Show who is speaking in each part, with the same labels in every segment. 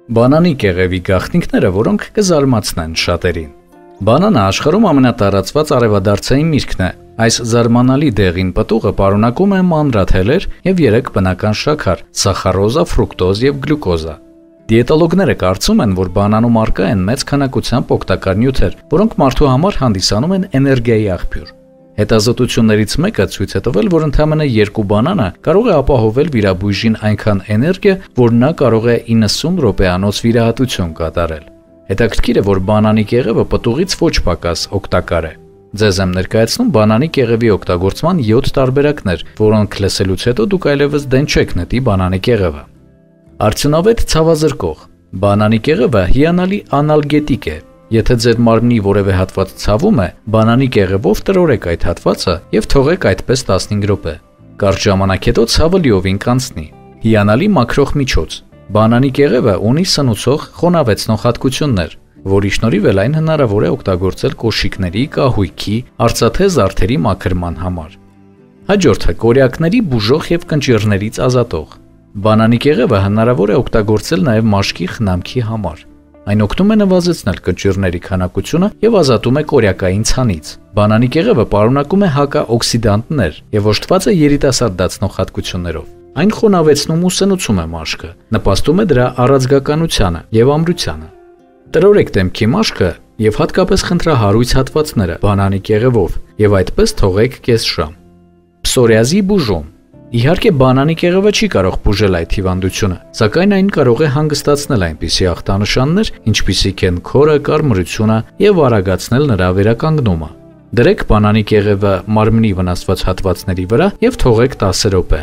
Speaker 1: Բանանի կեղևի գաղտնիքները, որոնք կզարմացնեն շատերին։ Բանանը աշխարհում ամենատարածված արևադարձային միրգն է։ Այս զարմանալի դեղին պտուղը պարունակում է մանրաթելեր եւ 3 բնական շաքար՝ սախարոզա, ֆրուկտոզ եւ գլյուկոզա։ Դիետոլոգները կարծում են, որ բանանում առկա են մեծ քանակությամբ օգտակար նյութեր, որոնք մարդու համար հանդիսանում են էներգիայի աղբյուր։ Հետազոտություններից մեկը ցույց է տվել, որ ընդամենը 2 բանանը կարող է ապահովել վիրաբույժին այնքան էներգիա, որ նա կարող է 90 րոպեանոց վիրահատություն կատարել։ Հետաքրքիր է, որ բանանի կեղևը պտուղից ոչ պակաս օգտակար է։ Ձեզ եմ ներկայացնում բանանի կեղևի օգտագործման 7 տարբերակներ, որոնք լսելուց հետո դուք այլևս դեն չեք նետի բանանի կեղևը։ Արդյունավետ ցավազրկող։ Բանանի կեղևը հիանալի անալգետիկ է։ Եթե ձեր մարմնի որևէ հատված ցավում է, բանանի կեղևով տրորեք այդ հատվածը եւ թողեք այդպես 15 րոպե։ Կարճ ժամանակ հետո ցավը լիովին կանցնի։ Հիանալի մաքրող միջոց։ Բանանի կեղևը ունի սնուցող, խոնավեցնող հատկություններ, որի շնորհիվ էլ այն հնարավոր է օգտագործել կոշիկների, կահույքի, արծաթե զարդերի մաքրման համար։ Հաջորդը կորյակների բուժող եւ կնճիռներից ազատող։ Բանանի կեղևը հնարավոր է օգտագործել նաեւ մաշկի խնամքի համար։ Այն օգնում է նվազեցնել կնճիռների քանակությունը եւ ազատում է կորյակային ցանից։ Բանանի կեղևը պարունակում է հակաօքսիդանտներ եւ օժտված է երիտասարդացնող հատկություններով։ Այն խոնավեցնում ու սնուցում է մաշկը, նպաստում է դրա առաձգականությանը եւ ամրությանը։ Տրորեք դեմքի մաշկը եւ հատկապես խնդրահարույց հատվածները բանանի կեղևով եւ այդպես թողեք կես ժամ։ Պսորիազի բուժում։ Իհարկե բանանի կեղևը չի կարող բուժել այդ հիվանդությունը, սակայն այն կարող է հանգստացնել այնպիսի ախտանշաններ, ինչպիսիք են քորը, կարմրությունը եւ արագացնել նրա վերականգնումը։ Դրեք բանանի կեղևը մարմնի վնասված հատվածների վրա եւ թողեք 10 րոպե։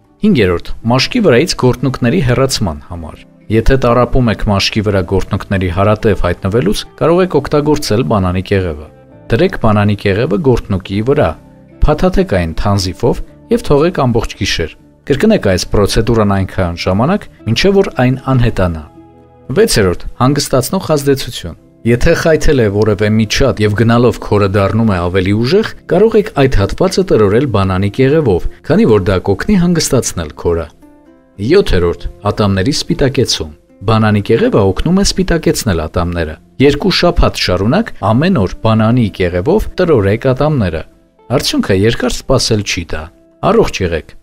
Speaker 1: 5. Մաշկի վրայից գորտնուկների հեռացման համար։ Եթե տառապում եք մաշկի վրա գորտնուկների հարատև հայտնվելուց, կարող եք օգտագործել բանանի կեղևը։ Դրեք բանանի կեղևը գորտնուկի վրա, փաթաթեք այն թանզիֆով եւ թողեք ամբողջ գիշեր։ Կրկնեք այս պրոցեդուրան այնքան ժամանակ, մինչեւ որ այն անհետանա։ 6. Հանգստացնող ազդեցություն։ Եթե խայթել է որևէ միջատ եւ գնալով քորը դառնում է ավելի ուժեղ, կարող եք այդ հատվածը տրորել բանանի կեղևով, քանի որ դա կօգնի հանգստացնել քորը։ 7. Ատամների սպիտակեցում։ Բանանի կեղևը օգնում է սպիտակեցնել ատամները։ 2 շաբաթ շարունակ ամեն օր բանանի կեղևով տրորեք ատամները։ Արդյունքը երկար սպասել չի տա։ Առողջ եղեք։